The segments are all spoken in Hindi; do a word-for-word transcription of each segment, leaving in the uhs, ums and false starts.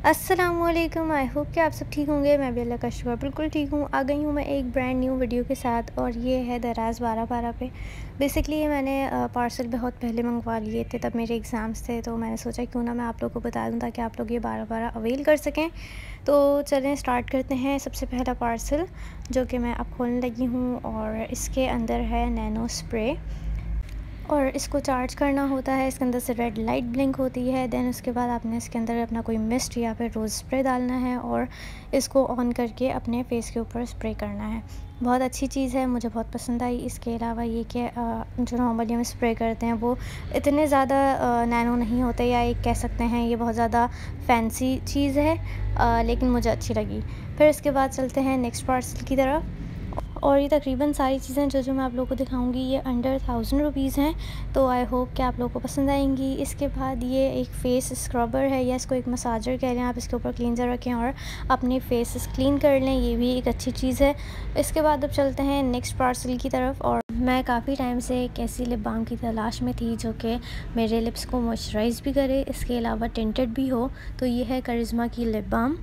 अस्सलामुअलैकुम। आई होप कि आप सब ठीक होंगे। मैं भी अल्लाह का शुक्र बिल्कुल ठीक हूँ। आ गई हूँ मैं एक ब्रांड न्यू वीडियो के साथ, और ये है दराज बारह बारह पे। बेसिकली ये मैंने पार्सल बहुत पहले मंगवा लिए थे, तब मेरे एग्ज़ाम्स थे, तो मैंने सोचा क्यों ना मैं आप लोगों को बता दूँ ताकि आप लोग ये बारह बारह अवेल कर सकें। तो चलें स्टार्ट करते हैं। सबसे पहला पार्सल जो कि मैं अब खोलने लगी हूँ, और इसके अंदर है नैनो स्प्रे, और इसको चार्ज करना होता है। इसके अंदर से रेड लाइट ब्लिंक होती है। देन उसके बाद आपने इसके अंदर अपना कोई मिस्ट या फिर रोज़ स्प्रे डालना है, और इसको ऑन करके अपने फेस के ऊपर स्प्रे करना है। बहुत अच्छी चीज़ है, मुझे बहुत पसंद आई। इसके अलावा ये कि जो नॉर्मली हम स्प्रे करते हैं वो इतने ज़्यादा नैनो नहीं होते, या एक कह सकते हैं ये बहुत ज़्यादा फैंसी चीज़ है, आ, लेकिन मुझे अच्छी लगी। फिर इसके बाद चलते हैं नेक्स्ट पार्सल की तरफ। और ये तकरीबन सारी चीज़ें जो जो मैं आप लोगों को दिखाऊंगी ये अंडर थाउजेंड रुपीज़ हैं, तो आई होप कि आप लोगों को पसंद आएंगी। इसके बाद ये एक फ़ेस स्क्रबर है, या इसको एक मसाजर कह लें आप। इसके ऊपर क्लींजर रखें और अपने फेस क्लीन कर लें, ये भी एक अच्छी चीज़ है। इसके बाद अब चलते हैं नेक्स्ट पार्सल की तरफ। और मैं काफ़ी टाइम से एक ऐसी लिप बाम की तलाश में थी जो कि मेरे लिप्स को मॉइस्चराइज़ भी करे, इसके अलावा टिंटेड भी हो। तो ये है करिश्मा की लिप बाम।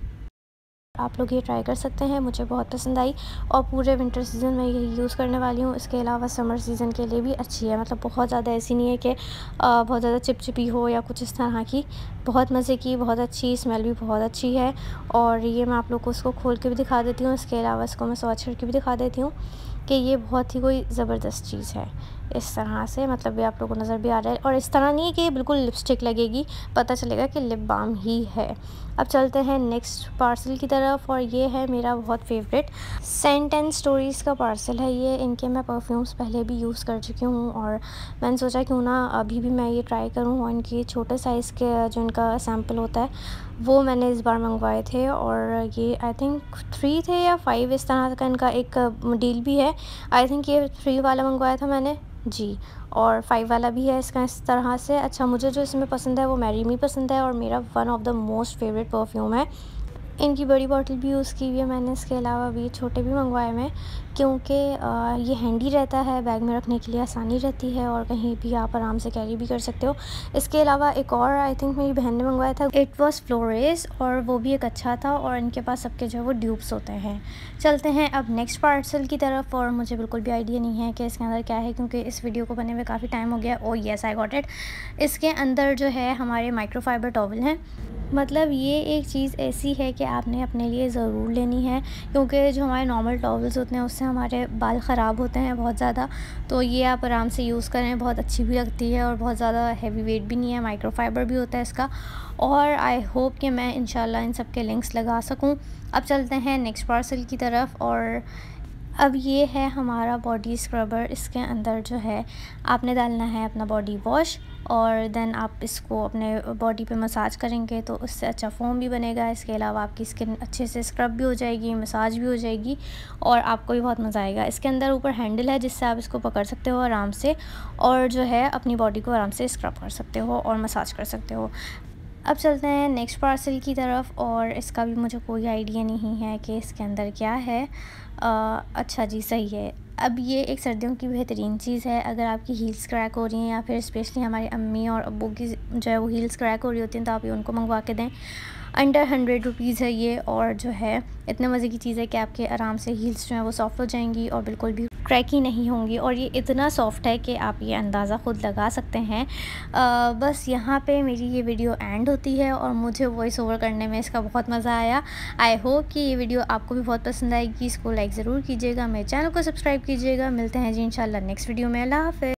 आप लोग ये ट्राई कर सकते हैं, मुझे बहुत पसंद आई, और पूरे विंटर सीज़न में यही यूज़ करने वाली हूँ। इसके अलावा समर सीज़न के लिए भी अच्छी है, मतलब बहुत ज़्यादा ऐसी नहीं है कि बहुत ज़्यादा चिपचिपी हो या कुछ इस तरह की। बहुत मज़े की, बहुत अच्छी, स्मेल भी बहुत अच्छी है। और ये मैं आप लोग को इसको खोल के भी दिखा देती हूँ। इसके अलावा इसको मैं स्वॉच करके भी दिखा देती हूँ कि ये बहुत ही कोई ज़बरदस्त चीज़ है। इस तरह से, मतलब ये आप लोगों को नज़र भी आ रहा है, और इस तरह नहीं है कि ये बिल्कुल लिपस्टिक लगेगी, पता चलेगा कि लिप बाम ही है। अब चलते हैं नेक्स्ट पार्सल की तरफ, और ये है मेरा बहुत फेवरेट सेंट एंड स्टोरीज़ का पार्सल है। ये इनके मैं परफ्यूम्स पहले भी यूज़ कर चुकी हूँ, और मैंने सोचा क्यों ना अभी भी मैं ये ट्राई करूँ। और इनके छोटे साइज़ के जो इनका सैम्पल होता है वो मैंने इस बार मंगवाए थे, और ये आई थिंक थ्री थे या फाइव, इस तरह का इनका एक डील भी है। आई थिंक ये थ्री वाला मंगवाया था मैंने जी, और फाइव वाला भी है इसका इस तरह से। अच्छा, मुझे जो इसमें पसंद है वो मैरी मी पसंद है, और मेरा one of the most favourite perfume है। इनकी बड़ी बॉटल भी यूज़ की हुई है मैंने। इसके अलावा भी छोटे भी मंगवाए मैं, क्योंकि ये हैंडी रहता है, बैग में रखने के लिए आसानी रहती है, और कहीं भी आप आराम से कैरी भी कर सकते हो। इसके अलावा एक और आई थिंक मेरी बहन ने मंगवाया था, इट वॉज फ्लोरेस, और वो भी एक अच्छा था। और इनके पास सबके जो है वो ड्यूब्स होते हैं। चलते हैं अब नेक्स्ट पार्सल की तरफ, और मुझे बिल्कुल भी आइडिया नहीं है कि इसके अंदर क्या है, क्योंकि इस वीडियो को बने हुए काफ़ी टाइम हो गया। Oh yes, I got it. इसके अंदर जो है हमारे माइक्रोफाइबर टॉवल हैं। मतलब ये एक चीज़ ऐसी है कि आपने अपने लिए ज़रूर लेनी है, क्योंकि जो हमारे नॉर्मल टॉवल्स होते हैं उससे हमारे बाल ख़राब होते हैं बहुत ज़्यादा। तो ये आप आराम से यूज़ करें, बहुत अच्छी भी लगती है, और बहुत ज़्यादा हैवी वेट भी नहीं है, माइक्रोफाइबर भी होता है इसका। और आई होप कि मैं इंशाल्लाह इन सब के लिंक्स लगा सकूं। अब चलते हैं नेक्स्ट पार्सल की तरफ, और अब ये है हमारा बॉडी स्क्रबर। इसके अंदर जो है आपने डालना है अपना बॉडी वॉश, और देन आप इसको अपने बॉडी पे मसाज करेंगे तो उससे अच्छा फोम भी बनेगा। इसके अलावा आपकी स्किन अच्छे से स्क्रब भी हो जाएगी, मसाज भी हो जाएगी, और आपको भी बहुत मज़ा आएगा। इसके अंदर ऊपर हैंडल है जिससे आप इसको पकड़ सकते हो आराम से, और जो है अपनी बॉडी को आराम से स्क्रब कर सकते हो और मसाज कर सकते हो। अब चलते हैं नेक्स्ट पार्सल की तरफ, और इसका भी मुझे कोई आइडिया नहीं है कि इसके अंदर क्या है। आ, अच्छा जी, सही है। अब ये एक सर्दियों की बेहतरीन चीज़ है। अगर आपकी हील्स क्रैक हो रही हैं, या फिर स्पेशली हमारी अम्मी और अब्बू की जो है वो हील्स क्रैक हो रही होती हैं, तो आप ये उनको मंगवा के दें। अंडर हंड्रेड रुपीज़ है ये, और जो है इतने मज़े की चीज़ है कि आपके आराम से हील्स जो हैं वो सॉफ्ट हो जाएंगी और बिल्कुल भी क्रैकी नहीं होंगी। और ये इतना सॉफ्ट है कि आप ये अंदाज़ा ख़ुद लगा सकते हैं। आ, बस यहाँ पे मेरी ये वीडियो एंड होती है, और मुझे वॉइस ओवर करने में इसका बहुत मज़ा आया। आई होप कि ये वीडियो आपको भी बहुत पसंद आएगी। इसको लाइक ज़रूर कीजिएगा, मेरे चैनल को सब्सक्राइब कीजिएगा। मिलते हैं जी इंशाल्लाह नेक्स्ट वीडियो में। अल्लाह हाफ़िज़।